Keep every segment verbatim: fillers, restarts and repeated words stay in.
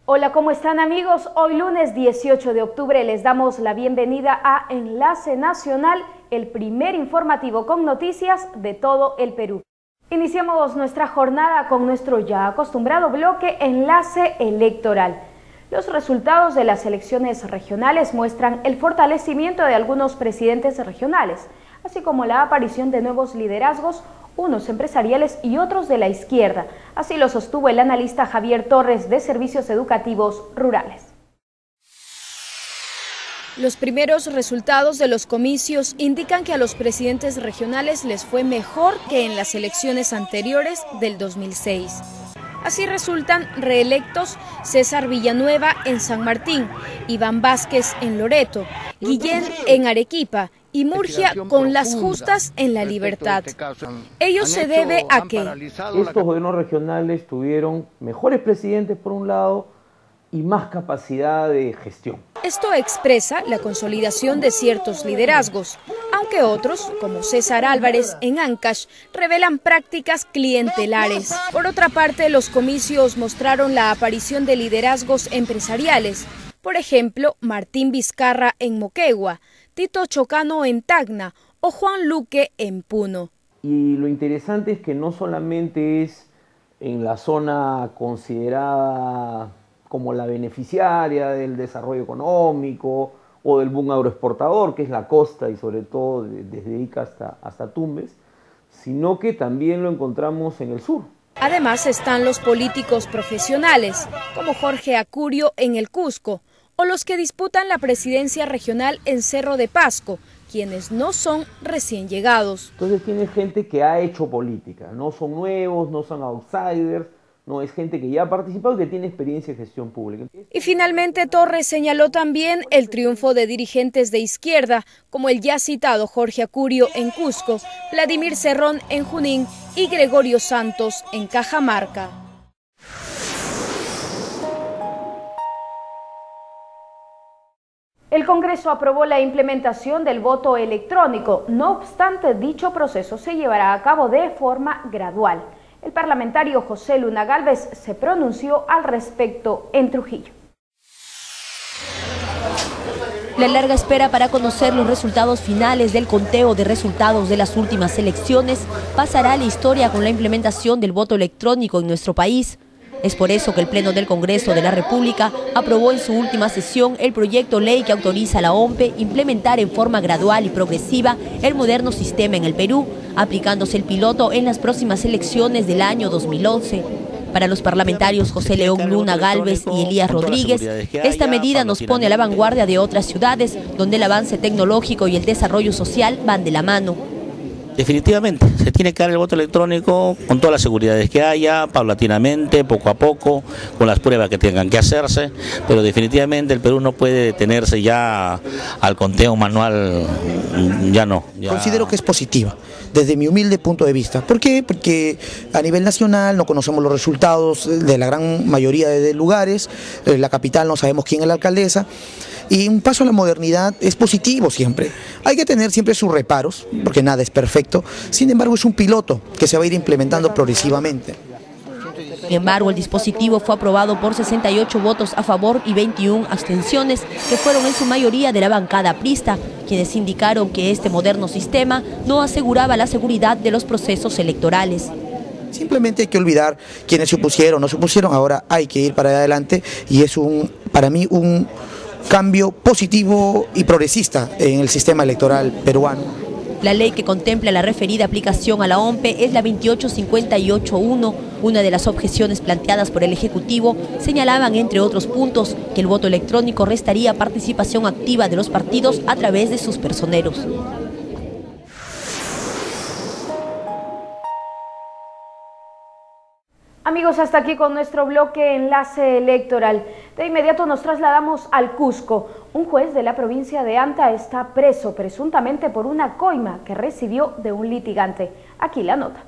Hola, ¿cómo están amigos? Hoy lunes dieciocho de octubre les damos la bienvenida a Enlace Nacional, el primer informativo con noticias de todo el Perú. Iniciamos nuestra jornada con nuestro ya acostumbrado bloque Enlace Electoral. Los resultados de las elecciones regionales muestran el fortalecimiento de algunos presidentes regionales, así como la aparición de nuevos liderazgos, unos empresariales y otros de la izquierda. Así lo sostuvo el analista Javier Torres de Servicios Educativos Rurales. Los primeros resultados de los comicios indican que a los presidentes regionales les fue mejor que en las elecciones anteriores del dos mil seis. Así resultan reelectos César Villanueva en San Martín, Iván Vázquez en Loreto, Guillén en Arequipa y Murgia con Las Justas en La Libertad. Ello se debe a que estos gobiernos regionales tuvieron mejores presidentes por un lado y más capacidad de gestión. Esto expresa la consolidación de ciertos liderazgos, aunque otros, como César Álvarez en Ancash, revelan prácticas clientelares. Por otra parte, los comicios mostraron la aparición de liderazgos empresariales. Por ejemplo, Martín Vizcarra en Moquegua, Tito Chocano en Tacna o Juan Luque en Puno. Y lo interesante es que no solamente es en la zona considerada como la beneficiaria del desarrollo económico o del boom agroexportador, que es la costa y sobre todo desde Ica hasta, hasta Tumbes, sino que también lo encontramos en el sur. Además están los políticos profesionales, como Jorge Acurio en el Cusco, o los que disputan la presidencia regional en Cerro de Pasco, quienes no son recién llegados. Entonces tiene gente que ha hecho política, no son nuevos, no son outsiders, no, es gente que ya ha participado y que tiene experiencia en gestión pública. Y finalmente Torres señaló también el triunfo de dirigentes de izquierda, como el ya citado Jorge Acurio en Cusco, Vladimir Cerrón en Junín y Gregorio Santos en Cajamarca. El Congreso aprobó la implementación del voto electrónico. No obstante, dicho proceso se llevará a cabo de forma gradual. El parlamentario José Luna Gálvez se pronunció al respecto en Trujillo. La larga espera para conocer los resultados finales del conteo de resultados de las últimas elecciones pasará a la historia con la implementación del voto electrónico en nuestro país. Es por eso que el Pleno del Congreso de la República aprobó en su última sesión el proyecto ley que autoriza a la O M P implementar en forma gradual y progresiva el moderno sistema en el Perú, aplicándose el piloto en las próximas elecciones del año dos mil once. Para los parlamentarios José León Luna Gálvez y Elías Rodríguez, esta medida nos pone a la vanguardia de otras ciudades donde el avance tecnológico y el desarrollo social van de la mano. Definitivamente, se tiene que dar el voto electrónico con todas las seguridades que haya, paulatinamente, poco a poco, con las pruebas que tengan que hacerse, pero definitivamente el Perú no puede detenerse ya al conteo manual, ya no. Ya... Considero que es positiva, desde mi humilde punto de vista. ¿Por qué? Porque a nivel nacional no conocemos los resultados de la gran mayoría de lugares, en la capital no sabemos quién es la alcaldesa, y un paso a la modernidad es positivo siempre. Hay que tener siempre sus reparos, porque nada es perfecto, sin embargo es un piloto que se va a ir implementando progresivamente. Sin embargo, el dispositivo fue aprobado por sesenta y ocho votos a favor y veintiuna abstenciones, que fueron en su mayoría de la bancada aprista, quienes indicaron que este moderno sistema no aseguraba la seguridad de los procesos electorales. Simplemente hay que olvidar quienes se opusieron o no se opusieron, ahora hay que ir para adelante y es un, para mí un cambio positivo y progresista en el sistema electoral peruano. La ley que contempla la referida aplicación a la O M P es la veintiocho cincuenta y ocho punto uno. Una de las objeciones planteadas por el Ejecutivo señalaban, entre otros puntos, que el voto electrónico restaría participación activa de los partidos a través de sus personeros. Amigos, hasta aquí con nuestro bloque Enlace Electoral. De inmediato nos trasladamos al Cusco. Un juez de la provincia de Anta está preso presuntamente por una coima que recibió de un litigante. Aquí la nota.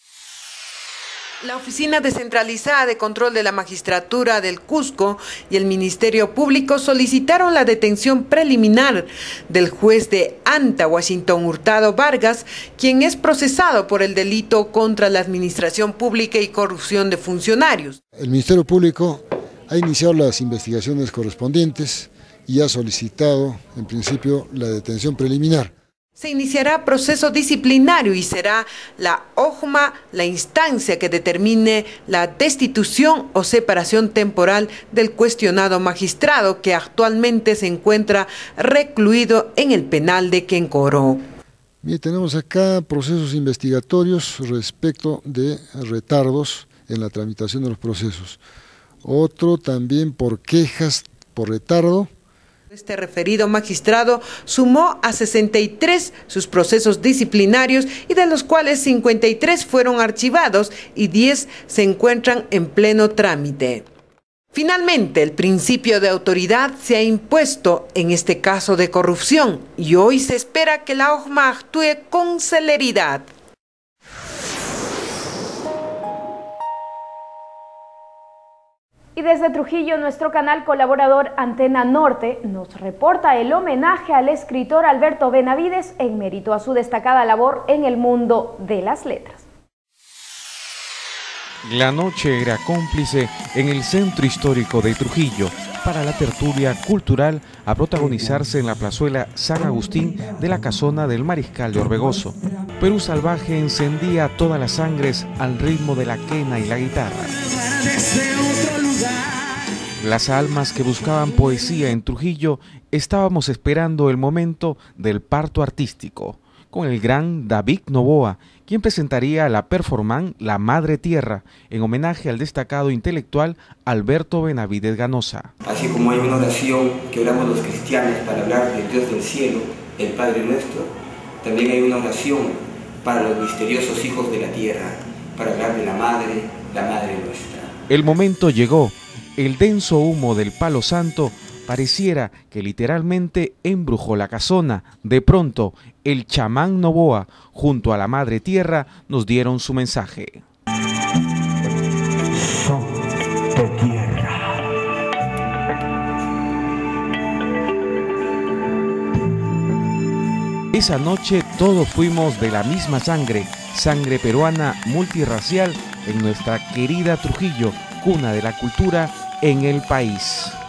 La Oficina Descentralizada de Control de la Magistratura del Cusco y el Ministerio Público solicitaron la detención preliminar del juez de Anta, Washington Hurtado Vargas, quien es procesado por el delito contra la administración pública y corrupción de funcionarios. El Ministerio Público ha iniciado las investigaciones correspondientes y ha solicitado, en principio, la detención preliminar. Se iniciará proceso disciplinario y será la O J M A la instancia que determine la destitución o separación temporal del cuestionado magistrado que actualmente se encuentra recluido en el penal de Quencoró. Bien, tenemos acá procesos investigatorios respecto de retardos en la tramitación de los procesos. Otro también por quejas por retardo. Este referido magistrado sumó a sesenta y tres sus procesos disciplinarios y de los cuales cincuenta y tres fueron archivados y diez se encuentran en pleno trámite. Finalmente, el principio de autoridad se ha impuesto en este caso de corrupción y hoy se espera que la O J M A actúe con celeridad. Y desde Trujillo, nuestro canal colaborador Antena Norte nos reporta el homenaje al escritor Alberto Benavides en mérito a su destacada labor en el mundo de las letras. La noche era cómplice en el centro histórico de Trujillo para la tertulia cultural a protagonizarse en la plazuela San Agustín de la Casona del Mariscal de Orbegoso. Perú Salvaje encendía todas las sangres al ritmo de la quena y la guitarra. Las almas que buscaban poesía en Trujillo estábamos esperando el momento del parto artístico, con el gran David Novoa, quien presentaría la performance La Madre Tierra, en homenaje al destacado intelectual Alberto Benavides Ganosa. Así como hay una oración que oramos los cristianos para hablar del Dios del cielo, el Padre nuestro, también hay una oración para los misteriosos hijos de la tierra, para hablar de la Madre, la Madre nuestra. El momento llegó. El denso humo del palo santo pareciera que literalmente embrujó la casona. De pronto, el chamán Novoa, junto a la Madre Tierra, nos dieron su mensaje. Son de tierra. Esa noche todos fuimos de la misma sangre, sangre peruana multirracial en nuestra querida Trujillo, cuna de la cultura en el país.